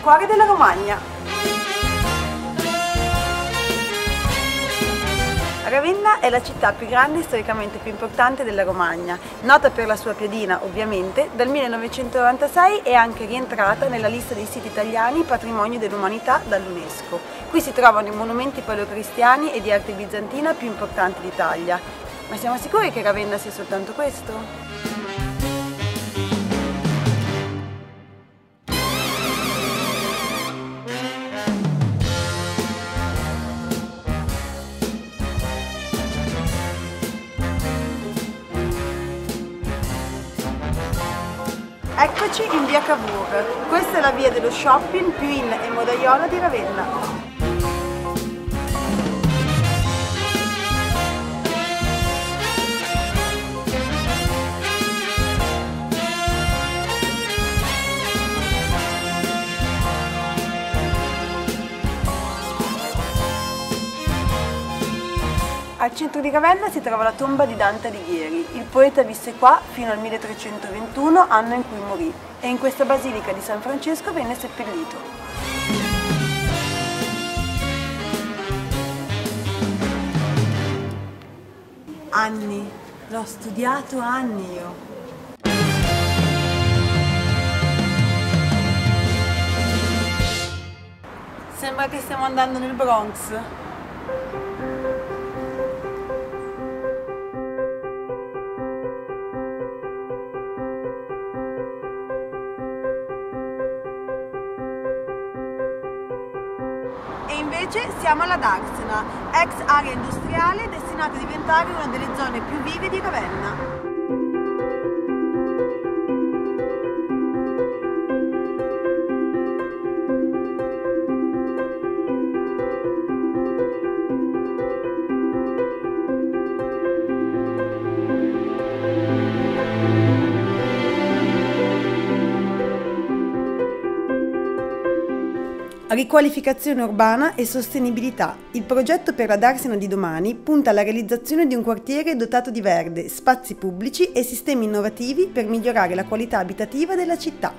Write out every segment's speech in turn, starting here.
cuore della Romagna. Ravenna è la città più grande e storicamente più importante della Romagna, nota per la sua piadina ovviamente. Dal 1996 è anche rientrata nella lista dei siti italiani patrimonio dell'umanità dall'UNESCO. Qui si trovano i monumenti paleocristiani e di arte bizantina più importanti d'Italia. Ma siamo sicuri che Ravenna sia soltanto questo? Eccoci in via Cavour, questa è la via dello shopping più in e modaiola di Ravenna. Al centro di Ravenna si trova la tomba di Dante Alighieri. Il poeta visse qua fino al 1321, anno in cui morì, e in questa basilica di San Francesco venne seppellito. Anni, l'ho studiato anni io. Sembra che stiamo andando nel Bronx. E invece siamo alla Darsena, ex area industriale destinata a diventare una delle zone più vive di Ravenna. Riqualificazione urbana e sostenibilità. Il progetto per la Darsena di domani punta alla realizzazione di un quartiere dotato di verde, spazi pubblici e sistemi innovativi per migliorare la qualità abitativa della città.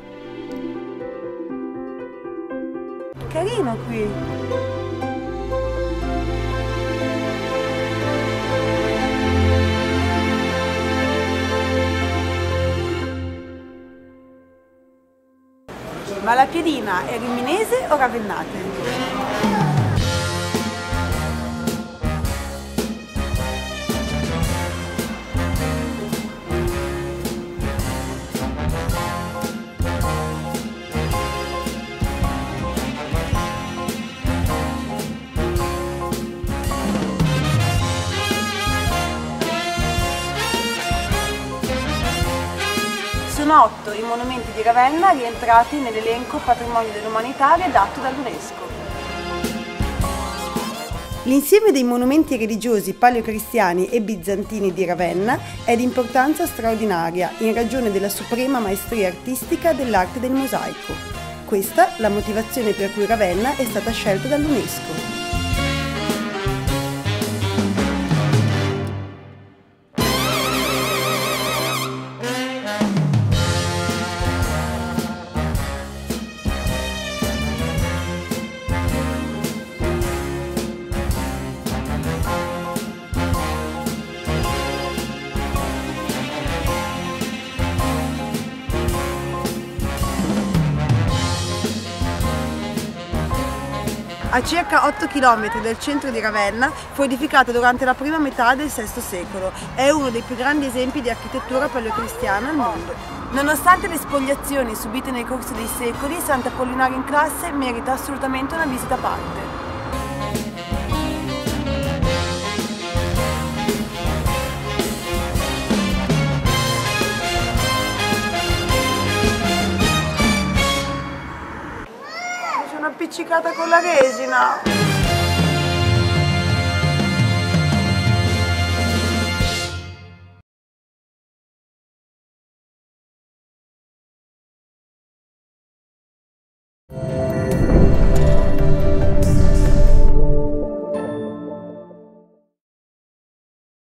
Carino qui! Ma la piadina è riminese o ravennate? Sono 8 i monumenti di Ravenna rientrati nell'elenco Patrimonio dell'Umanità redatto dall'UNESCO. L'insieme dei monumenti religiosi paleocristiani e bizantini di Ravenna è di importanza straordinaria in ragione della suprema maestria artistica dell'arte del mosaico. Questa la motivazione per cui Ravenna è stata scelta dall'UNESCO. A circa 8 km dal centro di Ravenna, fu edificata durante la prima metà del VI secolo. È uno dei più grandi esempi di architettura paleocristiana al mondo. Nonostante le spoliazioni subite nel corso dei secoli, Sant'Apollinare in Classe merita assolutamente una visita a parte. Appiccicata con la resina.